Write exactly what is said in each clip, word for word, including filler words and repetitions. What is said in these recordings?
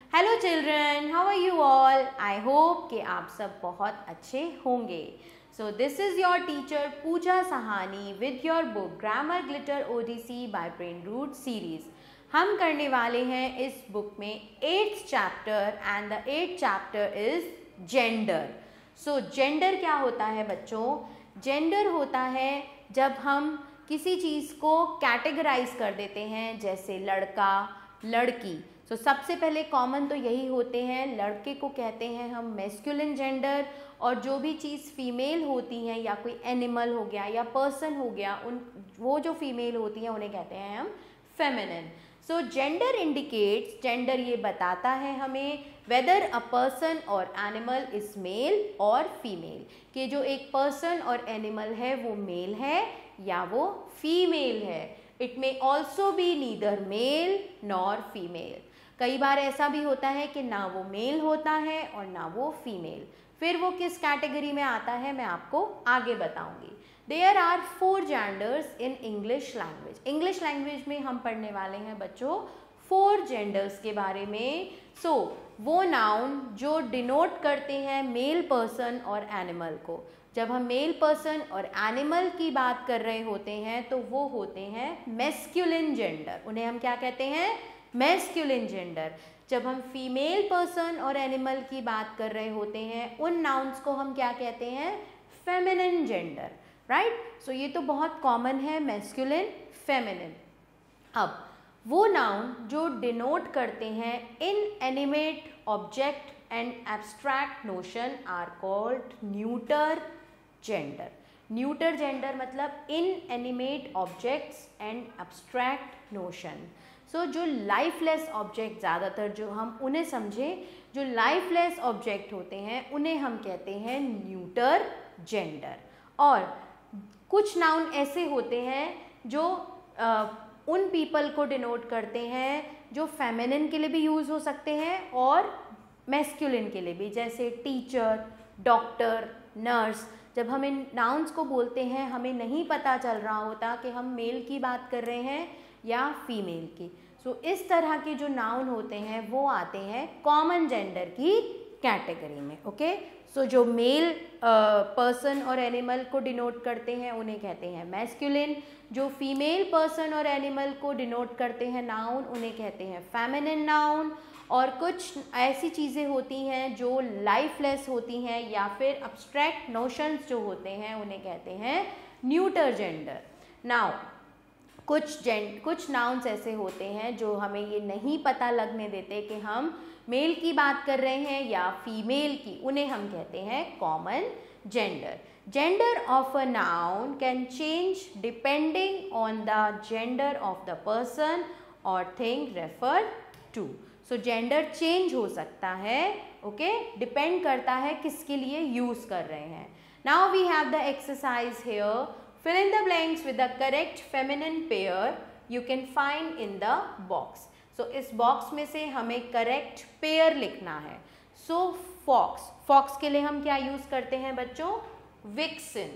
Hello children, how are you all? I hope कि आप सब बहुत अच्छे होंगे. So this is your teacher Pooja Sahani with your book grammar glitter odyssey by brain root series. हम करने वाले हैं इस बुक में eighth chapter and the eighth chapter is gender. So gender क्या होता है बच्चों? जेंडर होता है जब हम किसी चीज़ को कैटेगराइज कर देते हैं, जैसे लड़का लड़की. सो so, सबसे पहले कॉमन तो यही होते हैं. लड़के को कहते हैं हम मैस्कुलिन जेंडर, और जो भी चीज़ फीमेल होती हैं या कोई एनिमल हो गया या पर्सन हो गया, उन वो जो फीमेल होती हैं उन्हें कहते हैं हम feminine. So gender indicates, gender ये बताता है हमें वेदर अ पर्सन और animal is male or female, कि जो एक पर्सन और एनिमल है वो मेल है या वो फीमेल है. It may also be neither male nor female. कई बार ऐसा भी होता है कि ना वो मेल होता है और ना वो फीमेल. फिर वो किस कैटेगरी में आता है मैं आपको आगे बताऊंगी. There are four genders in English language. English language में हम पढ़ने वाले हैं बच्चों फोर जेंडर्स के बारे में. सो so, वो नाउन जो डिनोट करते हैं मेल पर्सन और एनिमल को. जब हम मेल पर्सन और एनिमल की बात कर रहे होते हैं तो वो होते हैं मैस्कुलिन जेंडर. उन्हें हम क्या कहते हैं? Masculine gender. जब हम फीमेल पर्सन और एनिमल की बात कर रहे होते हैं उन नाउन्स को हम क्या कहते हैं? Feminine gender. राइट. सो ये तो बहुत कॉमन है, मैस्कुलिन फेमिनिन. अब वो नाउन जो डिनोट करते हैं inanimate object and abstract notion are called neuter gender. Neuter gender मतलब inanimate objects and abstract notion. So जो लाइफलेस ऑब्जेक्ट, ज़्यादातर जो हम उन्हें समझें, जो लाइफलेस ऑब्जेक्ट होते हैं उन्हें हम कहते हैं न्यूटर जेंडर. और कुछ नाउन ऐसे होते हैं जो आ, उन पीपल को डिनोट करते हैं जो फेमिनिन के लिए भी यूज़ हो सकते हैं और मैस्कुलिन के लिए भी, जैसे टीचर, डॉक्टर, नर्स. जब हम इन नाउन्स को बोलते हैं हमें नहीं पता चल रहा होता कि हम मेल की बात कर रहे हैं या फीमेल की. सो so, इस तरह के जो नाउन होते हैं वो आते हैं कॉमन जेंडर की कैटेगरी में. ओके. सो जो मेल पर्सन और एनिमल को डिनोट करते हैं उन्हें कहते हैं मैस्कुलिन. जो फीमेल पर्सन और एनिमल को डिनोट करते हैं नाउन उन्हें कहते हैं फेमिनिन नाउन. और कुछ ऐसी चीज़ें होती हैं जो लाइफलेस होती हैं या फिर अब्स्ट्रैक्ट नोशंस जो होते हैं उन्हें कहते हैं न्यूटर जेंडर. नाउ कुछ जेंड कुछ नाउन्स ऐसे होते हैं जो हमें ये नहीं पता लगने देते कि हम मेल की बात कर रहे हैं या फीमेल की. उन्हें हम कहते हैं common gender. Gender of a noun can change depending on the gender of the person or thing refer to. So gender change हो सकता है. ओके. डिपेंड करता है किसके लिए यूज़ कर रहे हैं. Now we have the exercise here. Fill in the blanks with the correct feminine pair you can find in the box. So इस बॉक्स में से हमें करेक्ट पेयर लिखना है. सो फॉक्स, फॉक्स के लिए हम क्या यूज़ करते हैं बच्चों? विक्सिन.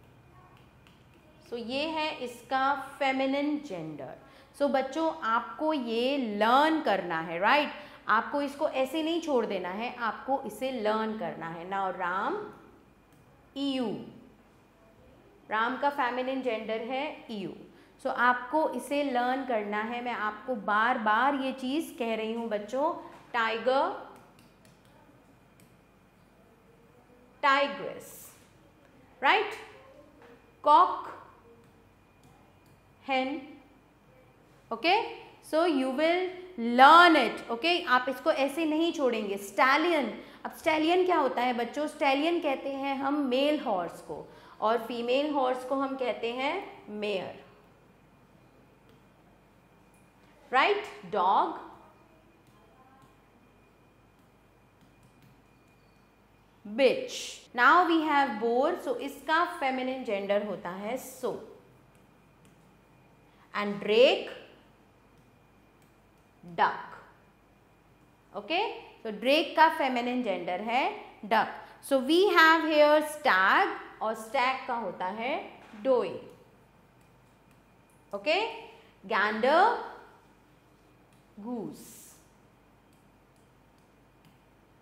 सो so ये है इसका फेमिनिन जेंडर. सो बच्चों आपको ये लर्न करना है. Right right? आपको इसको ऐसे नहीं छोड़ देना है, आपको इसे लर्न करना है. Now Ram, ewe. राम का फेमिनिन जेंडर है ईयू. सो so, आपको इसे लर्न करना है. मैं आपको बार बार ये चीज़ कह रही हूँ बच्चों. Tiger, tigress. Right. Cock, hen. Okay. So you will learn it. Okay. आप इसको ऐसे नहीं छोड़ेंगे. स्टैलियन. अब स्टैलियन क्या होता है बच्चों? स्टैलियन कहते हैं हम मेल हॉर्स को और फीमेल हॉर्स को हम कहते हैं mare. Right. Dog, bitch. Now we have boar. So इसका फेमिनिन जेंडर होता है sow. And drake, duck. Okay. तो ड्रेक का फेमिनिन जेंडर है duck. So we have here stag, और स्टैग का होता है doe. Okay. Gander, goose.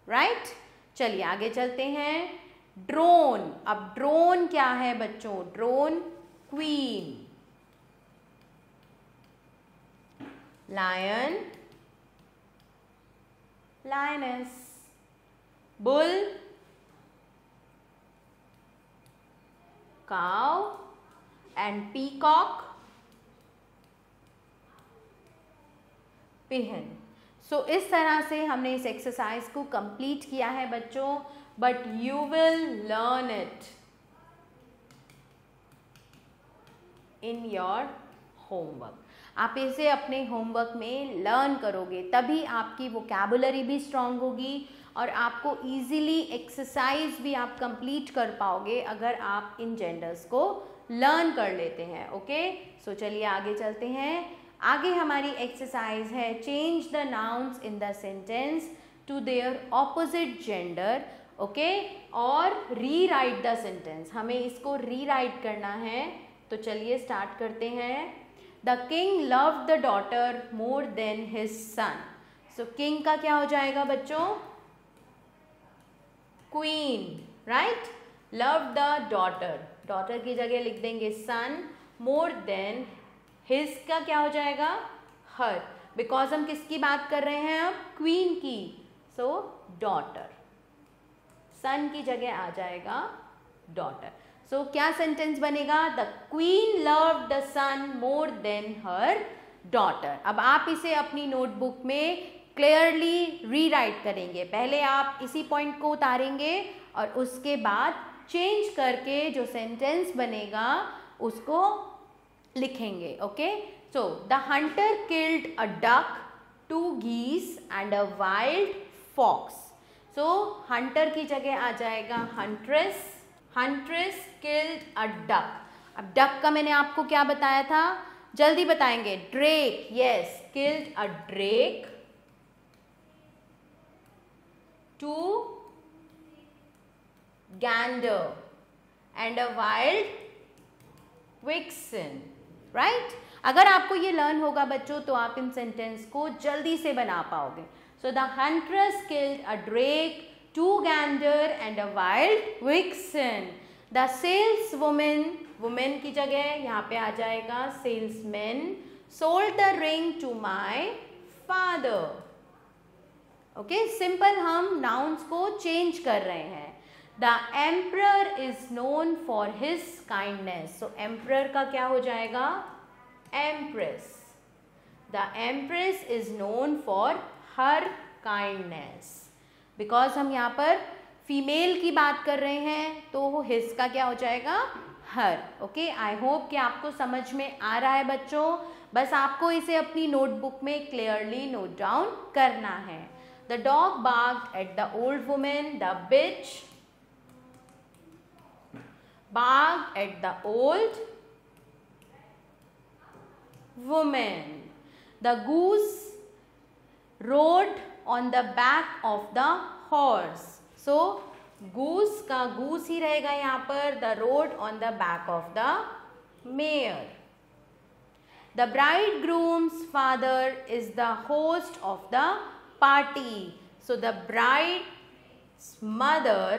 Right. चलिए आगे चलते हैं। ड्रोन, अब ड्रोन क्या है बच्चों? Drone queen, lion lioness, bull cow and peacock peahen. So so, इस तरह से हमने इस एक्सरसाइज को कंप्लीट किया है बच्चों, but you will learn it in your homework. आप इसे अपने होमवर्क में लर्न करोगे, तभी आपकी वोकैबुलरी भी स्ट्रांग होगी और आपको इजीली एक्सरसाइज भी आप कंप्लीट कर पाओगे अगर आप इन जेंडर्स को लर्न कर लेते हैं। ओके, सो चलिए आगे चलते हैं। आगे हमारी एक्सरसाइज है change the nouns in the sentence to their opposite gender. Okay, और री राइट द सेंटेंस, हमें इसको री राइट करना है। तो चलिए स्टार्ट करते हैं। The king loved the daughter more than his son. So king का क्या हो जाएगा बच्चों? Queen, right. Love the daughter, daughter की जगह लिख देंगे सन। मोर देन हिज का क्या हो जाएगा? हर, बिकॉज हम किसकी बात कर रहे हैं अब? क्वीन की। सो डॉटर, सन की जगह आ जाएगा डॉटर। सो so, क्या सेंटेंस बनेगा? The queen loved the son more than her daughter. अब आप इसे अपनी नोटबुक में क्लियरली रीराइट करेंगे। पहले आप इसी पॉइंट को उतारेंगे और उसके बाद चेंज करके जो सेंटेंस बनेगा उसको लिखेंगे। Okay, so the hunter killed a duck, two geese and a wild fox. So hunter की जगह आ जाएगा huntress. Huntress killed a duck. अब डक का मैंने आपको क्या बताया था? जल्दी बताएंगे। Drake, yes, killed a drake. Two gander and a wild vixen, राइट। अगर आपको ये लर्न होगा बच्चों तो आप इन सेंटेंस को जल्दी से बना पाओगे। So the huntress killed a drake, two gander and a wild vixen. The sales women, women की जगह यहाँ पे आ जाएगा salesman, sold the ring to my father. Okay, simple हम नाउन्स को चेंज कर रहे हैं। The emperor is known for his kindness. So emperor का क्या हो जाएगा? Empress. The empress is known for her kindness. Because हम यहाँ पर फीमेल की बात कर रहे हैं तो हिज का क्या हो जाएगा? हर। ओके, आई होप कि आपको समझ में आ रहा है बच्चों। बस आपको इसे अपनी नोटबुक में क्लियरली नोट डाउन करना है। The dog barked at the old women, the bitch barked at the old woman. The goose rode on the back of the horse. So goose का goose ही रहेगा यहाँ पर। The rode on the back of the mare. The bridegroom's father is the host of the party. So the bride's mother,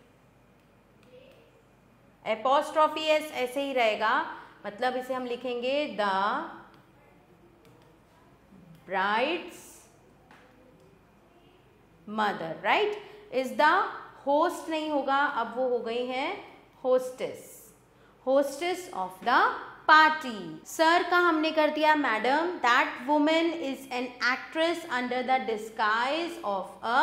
apostrophe S ऐसे ही रहेगा, मतलब इसे हम लिखेंगे the bride's mother, right. Is the host नहीं होगा, अब वो हो गई हैं hostess, hostess of the party. Sir का हमने कर दिया madam. That women is an actress under the disguise of a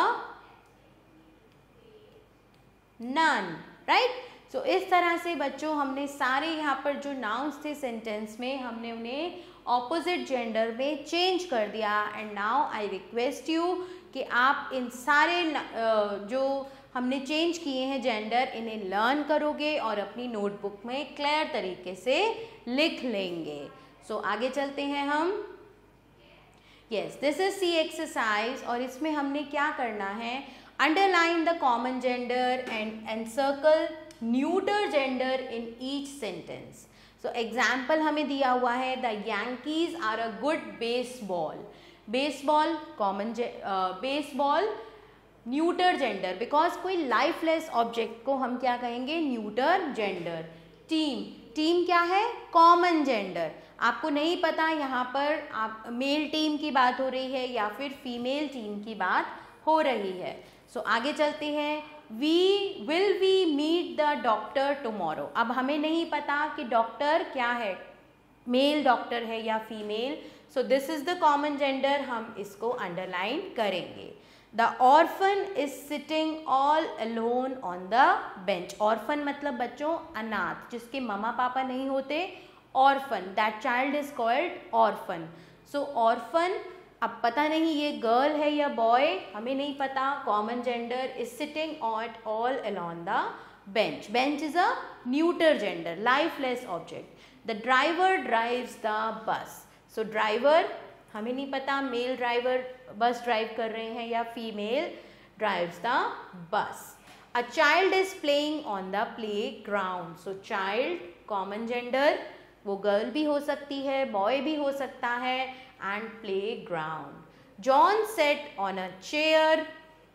nun, right. So so, इस तरह से बच्चों हमने सारे यहाँ पर जो नाउन्स थे सेंटेंस में, हमने उन्हें ऑपोजिट जेंडर में चेंज कर दिया। And now I request you कि आप इन सारे जो हमने चेंज किए हैं जेंडर, इन्हें लर्न करोगे और अपनी नोटबुक में क्लियर तरीके से लिख लेंगे। सो so, आगे चलते हैं हम। Yes, this is C exercise और इसमें हमने क्या करना है? Underline the common gender and encircle neuter gender in each sentence. So example हमें दिया हुआ है, the Yankees are a good baseball. Baseball common, baseball neuter gender, because कोई लाइफलेस ऑब्जेक्ट को हम क्या कहेंगे, न्यूटर जेंडर। टीम, टीम क्या है, कॉमन जेंडर। आपको नहीं पता यहाँ पर आप मेल टीम की बात हो रही है या फिर फीमेल टीम की बात हो रही है। सो so, आगे चलते हैं। We will we meet the doctor tomorrow. अब हमें नहीं पता कि डॉक्टर क्या है, मेल डॉक्टर है या female. So this is the common gender, हम इसको अंडरलाइन करेंगे। The orphan is sitting all alone on the bench. Orphan मतलब बच्चों अनाथ, जिसके मम्मा पापा नहीं होते, orphan, that child is called orphan. So orphan, अब पता नहीं ये गर्ल है या बॉय, हमें नहीं पता। Common gender is sitting at all alone the bench. Bench is a neuter gender, lifeless object. The driver drives the bus. So driver हमें नहीं पता, मेल ड्राइवर बस ड्राइव कर रहे हैं या female drives the bus. A child is playing on the playground. So child common gender, वो girl भी हो सकती है, बॉय भी हो सकता है, and playground. John sat on a chair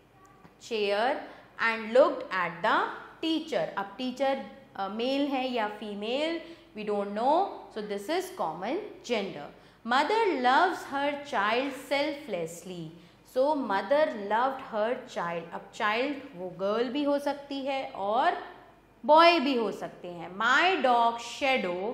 chair and looked at the teacher. अब टीचर मेल है या female, we don't know, so this is common gender. Mother loves her child selflessly. So mother loved her child. अब child वो girl भी हो सकती है और बॉय भी हो सकते हैं। My dog Shadow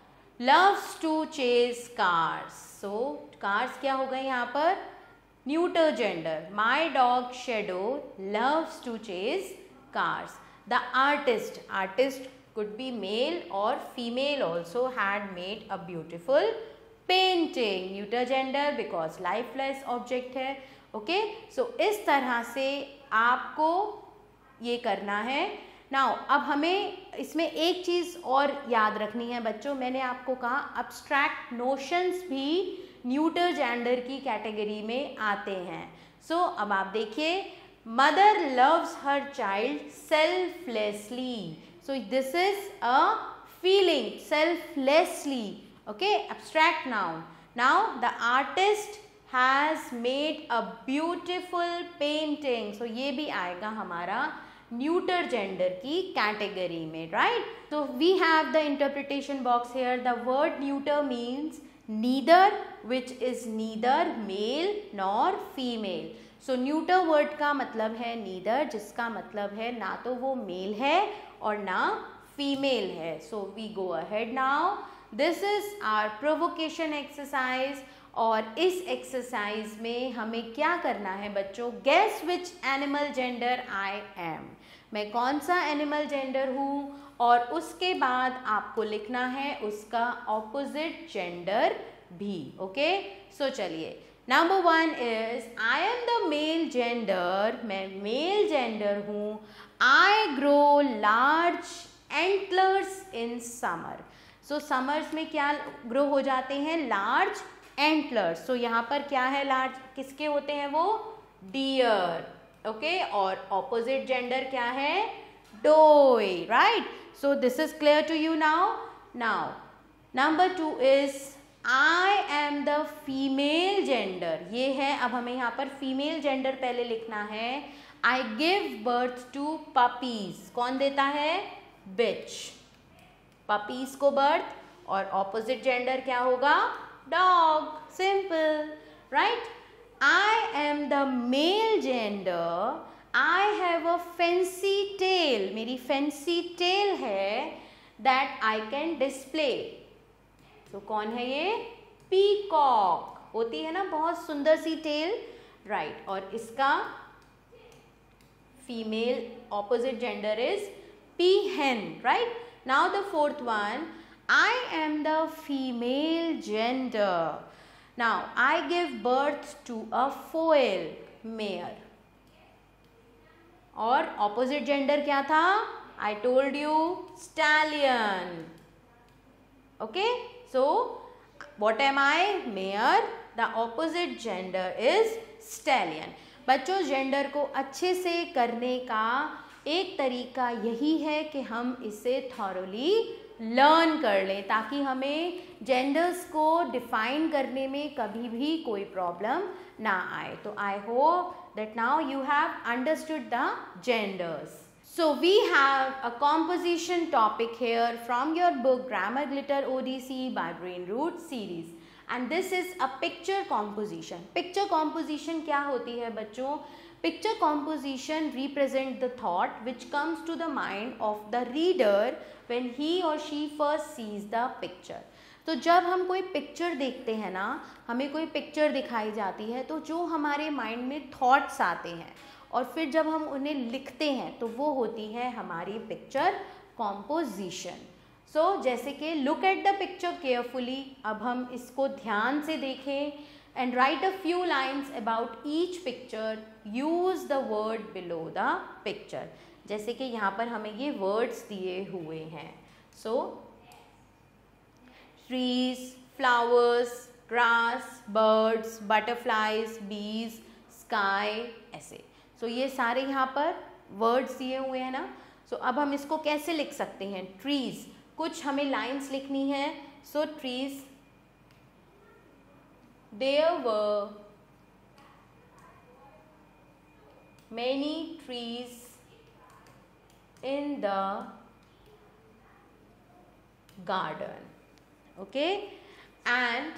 loves to chase cars. So cars क्या हो गए यहाँ पर, neuter gender. My dog Shadow loves to chase cars. The artist, artist could be male or female also, had made a beautiful painting, neuter gender because lifeless object है। Okay, so इस तरह से आपको ये करना है। नाउ अब हमें इसमें एक चीज़ और याद रखनी है बच्चों, मैंने आपको कहा अब्स्ट्रैक्ट नोशंस भी न्यूटर जेंडर की कैटेगरी में आते हैं। सो so, अब आप देखिए, mother loves her child selflessly. So this is a feeling, selflessly, okay, abstract noun. Now the artist has made a beautiful painting. So ये भी आएगा हमारा neuter gender की category में, right? So we have the interpretation box here. The word neuter means neither, which is neither male nor female. So neuter word का मतलब है neither, जिसका मतलब है ना तो वो मेल है और ना फीमेल है। So we go ahead now. This is our provocation exercise, और इस एक्सरसाइज में हमें क्या करना है बच्चों, guess which animal gender I am. मैं कौन सा एनिमल जेंडर हूँ, और उसके बाद आपको लिखना है उसका ऑपोजिट जेंडर भी। ओके, सो चलिए, number one is I am the male gender. मैं मेल जेंडर हूँ। I grow large antlers in summer. So summers में क्या ग्रो हो जाते हैं, लार्ज एंटलर्स। सो यहाँ पर क्या है, लार्ज किसके होते हैं, वो डियर। ओके, और ऑपोजिट जेंडर क्या है, doe, right? So this is clear to you now. Now number two is I am the female gender. ये है, अब हमें यहाँ पर फीमेल जेंडर पहले लिखना है। I give birth to puppies. कौन देता है, बिच, पपीज को बर्थ, और ऑपोजिट जेंडर क्या होगा, dog. Simple, right? I am the male gender. I have a fancy tail. मेरी फैंसी टेल है दैट आई कैन डिस्प्ले। तो कौन है ये, पीकॉक। होती है ना बहुत सुंदर सी टेल, राइट? और इसका female opposite gender is peahen, right? Now the fourth one, I am the female gender. Now I give birth to a foal, mare. और opposite gender क्या था, I told you, stallion. Okay, so what am I, mare? The opposite gender is stallion. बच्चों, gender को अच्छे से करने का एक तरीका यही है कि हम इसे थॉरोली लर्न कर लें, ताकि हमें जेंडर्स को डिफाइन करने में कभी भी कोई प्रॉब्लम ना आए। तो I hope that now you have understood the genders. So we have a composition topic here from your book Grammar Glitter Odyssey by Brain Root series, and this is a picture composition. Picture composition क्या होती है बच्चों? Picture composition represent the thought which comes to the mind of the reader when he or she first sees the picture. तो जब हम कोई picture देखते हैं ना, हमें कोई पिक्चर दिखाई जाती है, तो जो हमारे माइंड में थॉट्स आते हैं और फिर जब हम उन्हें लिखते हैं तो वो होती है हमारी पिक्चर कॉम्पोजिशन. सो so, जैसे कि look at the picture carefully, अब हम इसको ध्यान से देखें and write a few lines about each picture, use the word below the picture. जैसे कि यहाँ पर हमें ये वर्ड्स दिए हुए हैं. So trees, flowers, grass, birds, butterflies, bees, sky, ऐसे. सो so, ये सारे यहाँ पर वर्ड्स दिए हुए हैं ना. सो so, अब हम इसको कैसे लिख सकते हैं? ट्रीज, कुछ हमें लाइंस लिखनी है. So trees, there were many trees in the garden. Okay, and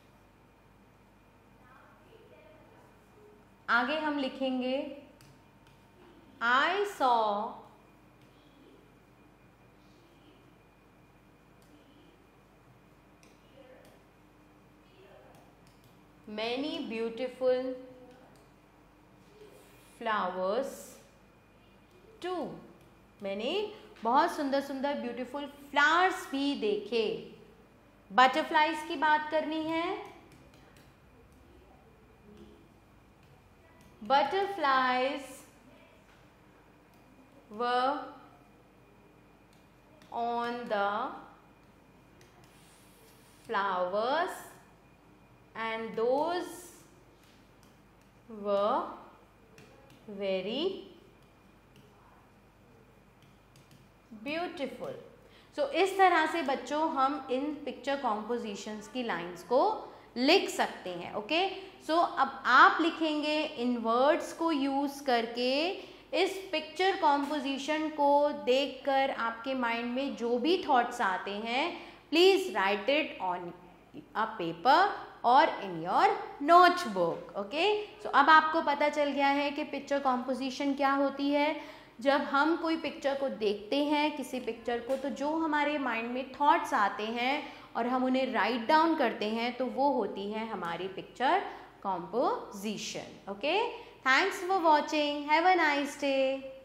आगे हम लिखेंगे I saw many beautiful flowers too. मैंने बहुत सुंदर सुंदर ब्यूटीफुल फ्लावर्स भी देखे. बटरफ्लाइज की बात करनी है. Butterflies were on the flowers and those were very beautiful. So so, इस तरह से बच्चों हम इन पिक्चर कॉम्पोजिशंस की लाइंस को लिख सकते हैं. ओके, सो अब आप लिखेंगे इन वर्ड्स को यूज़ करके. इस पिक्चर कॉम्पोजिशन को देखकर आपके माइंड में जो भी थॉट्स आते हैं, please write it on a paper और in your notebook. Okay, so अब आपको पता चल गया है कि पिक्चर कॉम्पोजिशन क्या होती है. जब हम कोई पिक्चर को देखते हैं, किसी पिक्चर को, तो जो हमारे माइंड में थॉट्स आते हैं और हम उन्हें राइट डाउन करते हैं, तो वो होती है हमारी picture composition. Okay, thanks for watching. Have a nice day.